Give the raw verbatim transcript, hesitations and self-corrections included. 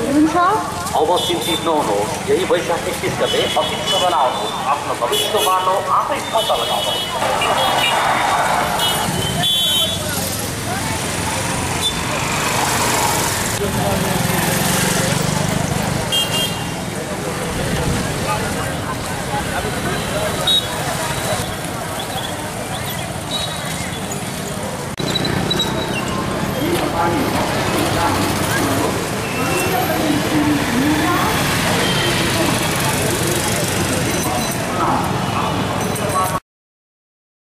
हुनुहुन्छ? अब चिन्तित नहुनुहोस्, यही वैशाख एकतिस गते अतिथि सदन आउनुहोस्, आफ्नो भविष्य बाटो आफै पत्ता लगाउनुहोस्। Thank you.